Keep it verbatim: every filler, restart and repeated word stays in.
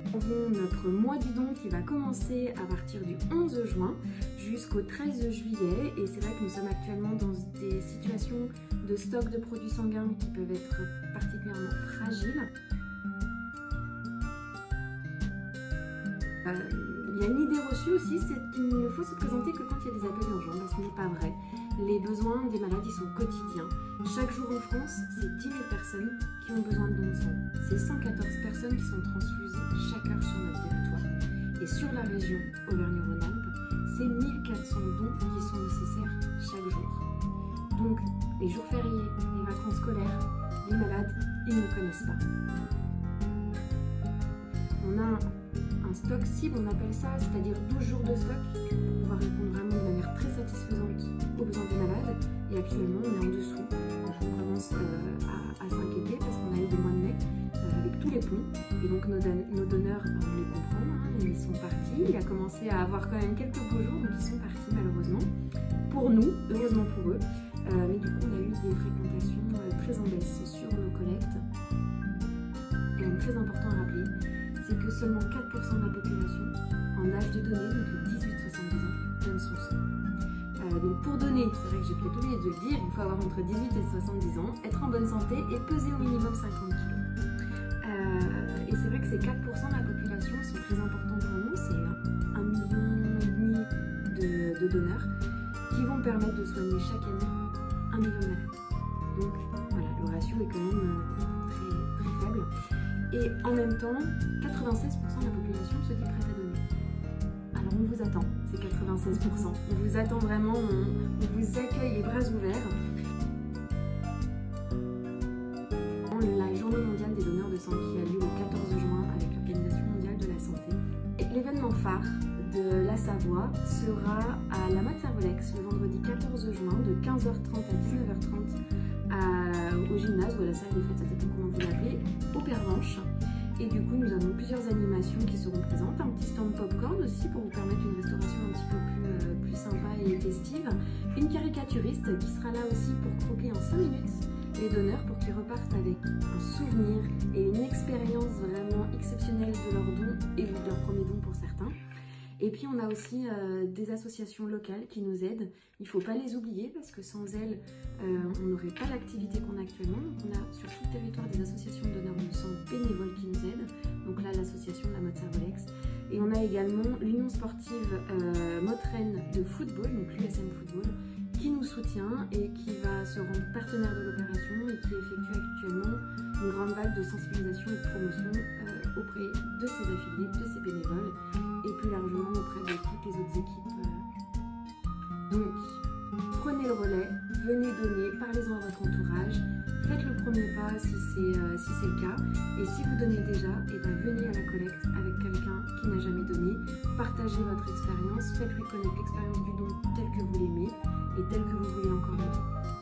Nous avons notre mois du don qui va commencer à partir du onze juin jusqu'au treize juillet, et c'est vrai que nous sommes actuellement dans des situations de stock de produits sanguins qui peuvent être particulièrement fragiles. Euh, il y a une idée reçue aussi, c'est qu'il ne faut se présenter que quand il y a des appels urgents. Ben, ce n'est pas vrai. Les besoins des malades ils sont quotidiens. Chaque jour en France, c'est dix mille personnes qui ont besoin de dons de sang. C'est cent quatorze personnes qui sont transfusées chaque heure sur notre territoire. Et sur la région Auvergne-Rhône-Alpes, c'est mille quatre cents dons qui sont nécessaires chaque jour. Donc, les jours fériés, les vacances scolaires, les malades, ils ne nous connaissent pas. On a un stock cible, on appelle ça, c'est-à-dire douze jours de stock pour pouvoir répondre vraiment de manière très satisfaisante aux besoins des malades. Et actuellement, on est en dessous. Donc, on commence euh, à, à s'inquiéter parce qu'on a eu des mois de mai euh, avec tous les ponts. Et donc, nos, don nos donneurs, ben, on les comprend, hein, ils sont partis. Il a commencé à avoir quand même quelques beaux jours, donc ils sont partis malheureusement. Pour nous, heureusement pour eux. Euh, mais du coup, on a eu des fréquentations euh, très en baisse sur nos collectes. Et un très important à rappeler, c'est que seulement quatre pour cent de la population en âge de donner, donc les dix-huit à soixante-dix ans, donne son sang. Euh, donc pour donner, c'est vrai que j'ai peut-être oublié de le dire, il faut avoir entre dix-huit et soixante-dix ans, être en bonne santé et peser au minimum cinquante kilos. Euh, et c'est vrai que ces quatre pour cent de la population sont très importants pour nous, c'est un million et demi de, de donneurs qui vont permettre de soigner chaque année un million de malades. Donc voilà, le ratio est quand même très, très faible. Et en même temps, quatre-vingt-seize pour cent de la population se dit prête à donner. Alors on vous attend, c'est quatre-vingt-seize pour cent. On vous attend vraiment, on, on vous accueille les bras ouverts. La journée mondiale des donneurs de sang qui a lieu le quatorze juin avec l'Organisation mondiale de la santé. L'événement phare de la Savoie sera à la Motte Servolex le vendredi quatorze juin de quinze heures trente à dix-neuf heures trente à, au gymnase ou à la salle des fêtes, ça dépend comment vous l'appelez, au Pervenche. Et du coup, nous avons plusieurs animations qui seront présentes, un petit stand popcorn aussi pour vous permettre une restauration un petit peu plus, euh, plus sympa et festive, une caricaturiste qui sera là aussi pour croquer en cinq minutes les donneurs pour qu'ils repartent avec un souvenir et une expérience vraiment exceptionnelle de leur don et de leur premier don pour certains. Et puis on a aussi euh, des associations locales qui nous aident. Il ne faut pas les oublier parce que sans elles, euh, on n'aurait pas l'activité qu'on a actuellement. Donc on a sur tout le territoire des associations de donneurs de sang bénévoles qui nous aident. Donc là, l'association de la Motte Servolex. Et on a également l'Union sportive euh, Motrennes de football, donc l'U S M Football, qui nous soutient et qui va se rendre partenaire de l'opération et qui effectue actuellement une grande vague de sensibilisation et de promotion euh, auprès de ses affiliés, de ses bénévoles et plus largement auprès de toutes les autres équipes. Donc, prenez le relais, venez donner, parlez-en à votre entourage, faites le premier pas si c'est euh, si c'est le cas, et si vous donnez déjà, et ben venez à la collecte avec quelqu'un qui n'a jamais donné, partagez votre expérience, faites-lui connaître l'expérience du don telle que vous l'aimez et telle que vous voulez encore donner.